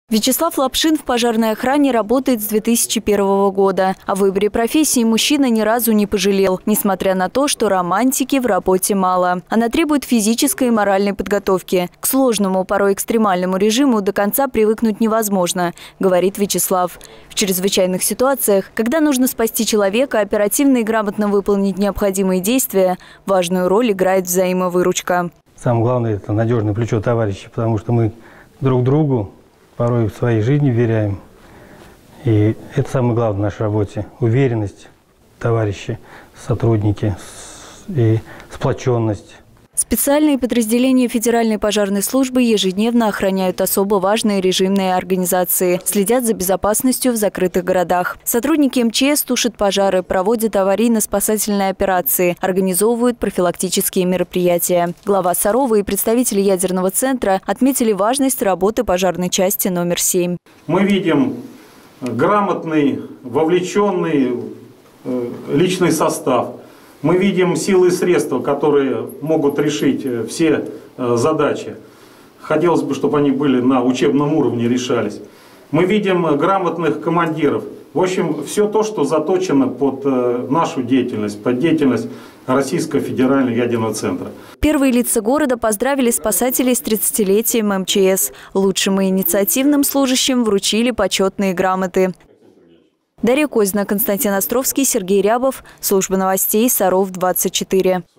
Вячеслав Лапшин в пожарной охране работает с 2001 года. О выборе профессии мужчина ни разу не пожалел, несмотря на то, что романтики в работе мало. Она требует физической и моральной подготовки. К сложному, порой экстремальному режиму до конца привыкнуть невозможно, говорит Вячеслав. В чрезвычайных ситуациях, когда нужно спасти человека, оперативно и грамотно выполнить необходимые действия, важную роль играет взаимовыручка. Самое главное – это надежное плечо товарища, потому что мы друг другу порой в своей жизни веряем. И это самое главное в нашей работе. Уверенность товарищи, сотрудники и сплоченность. Специальные подразделения Федеральной пожарной службы ежедневно охраняют особо важные режимные организации, следят за безопасностью в закрытых городах. Сотрудники МЧС тушат пожары, проводят аварийно-спасательные операции, организовывают профилактические мероприятия. Глава Сарова и представители ядерного центра отметили важность работы пожарной части номер 7. Мы видим грамотный, вовлеченный личный состав. Мы видим силы и средства, которые могут решить все задачи. Хотелось бы, чтобы они были на учебном уровне решались. Мы видим грамотных командиров. В общем, все то, что заточено под нашу деятельность, под деятельность Российского федерального ядерного центра. Первые лица города поздравили спасателей с 30-летием МЧС. Лучшим и инициативным служащим вручили почетные грамоты. Дарья Козина, Константин Островский, Сергей Рябов. Служба новостей Саров 24.